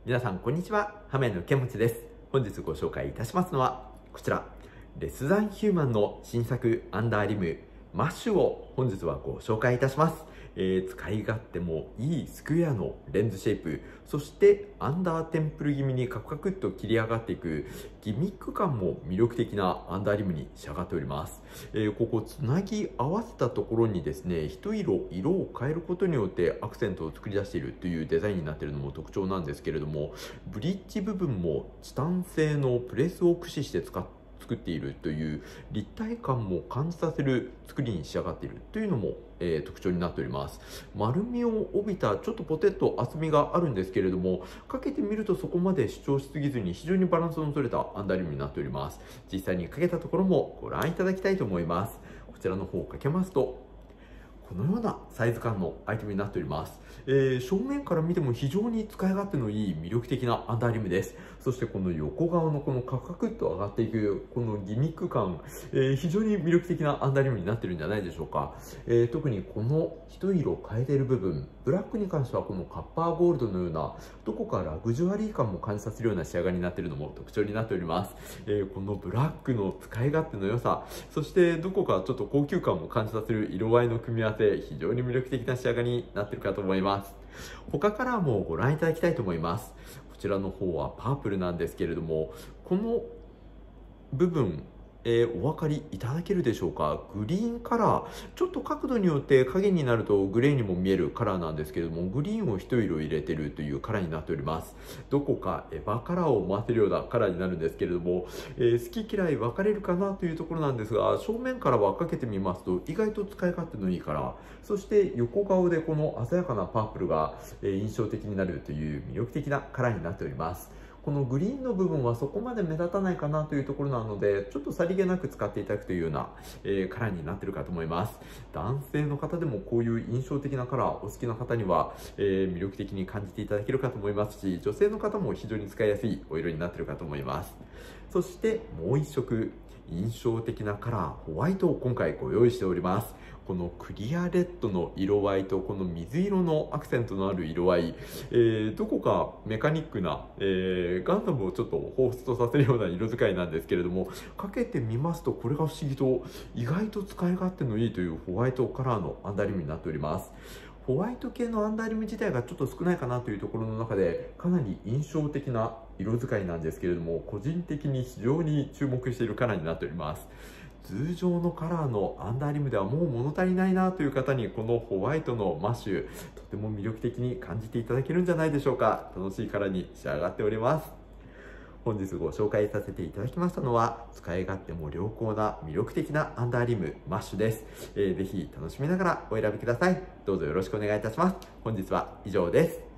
皆さんこんにちは、浜谷のけもちです。本日ご紹介いたしますのはこちら、レスザンヒューマンの新作アンダーリムマッシュを本日はご紹介いたします。使い勝手もいいスクエアのレンズシェイプ、そしてアンダーテンプル気味にカクカクっと切り上がっていくギミック感も魅力的なアンダーリムに仕上がっております。ここつなぎ合わせたところにですね、一色色を変えることによってアクセントを作り出しているというデザインになっているのも特徴なんですけれども、ブリッジ部分もチタン製のプレスを駆使して作っているという立体感も感じさせる作りに仕上がっているというのも、特徴になっております。丸みを帯びたちょっとポテッと厚みがあるんですけれども、かけてみるとそこまで主張しすぎずに非常にバランスの取れたアンダーリムになっております。実際にかけたところもご覧いただきたいと思います。こちらの方をかけますとこのようなサイズ感のアイテムになっております。正面から見ても非常に使い勝手のいい魅力的なアンダーリムです。そしてこの横側のこのカクカクっと上がっていくこのギミック感、非常に魅力的なアンダーリムになってるんじゃないでしょうか。特にこの一色変えている部分、ブラックに関してはこのカッパーゴールドのようなどこかラグジュアリー感も感じさせるような仕上がりになっているのも特徴になっております。このブラックの使い勝手の良さ、そしてどこかちょっと高級感も感じさせる色合いの組み合わせ、非常に魅力的な仕上がりになっているかと思います。他カラーもご覧いただきたいと思います。こちらの方はパープルなんですけれども、この部分、お分かりいただけるでしょうか。グリーンカラー、ちょっと角度によって影になるとグレーにも見えるカラーなんですけれども、グリーンを一色入れてるというカラーになっております。どこかエヴァカラーを回せるようなカラーになるんですけれども、好き嫌い分かれるかなというところなんですが、正面からはかけてみますと意外と使い勝手のいいカラー、そして横顔でこの鮮やかなパープルが印象的になるという魅力的なカラーになっております。このグリーンの部分はそこまで目立たないかなというところなので、ちょっとさりげなく使っていただくというような、カラーになっているかと思います。男性の方でもこういう印象的なカラーお好きな方には、魅力的に感じていただけるかと思いますし、女性の方も非常に使いやすいお色になっているかと思います。そしてもう一色印象的なカラーホワイトを今回ご用意しております。このクリアレッドの色合いとこの水色のアクセントのある色合い、どこかメカニックな、ガンダムをちょっと彷彿とさせるような色使いなんですけれども、かけてみますとこれが不思議と意外と使い勝手のいいというホワイトカラーのアンダーリムになっております。ホワイト系のアンダーリム自体がちょっと少ないかなというところの中でかなり印象的な色使いなんですけれども、個人的に非常に注目しているカラーになっております。通常のカラーのアンダーリムではもう物足りないなという方にこのホワイトのマッシュ、とても魅力的に感じていただけるんじゃないでしょうか。楽しいカラーに仕上がっております。本日ご紹介させていただきましたのは、使い勝手も良好な魅力的なアンダーリムマッシュです。ぜひ楽しみながらお選びください。どうぞよろしくお願いいたします。本日は以上です。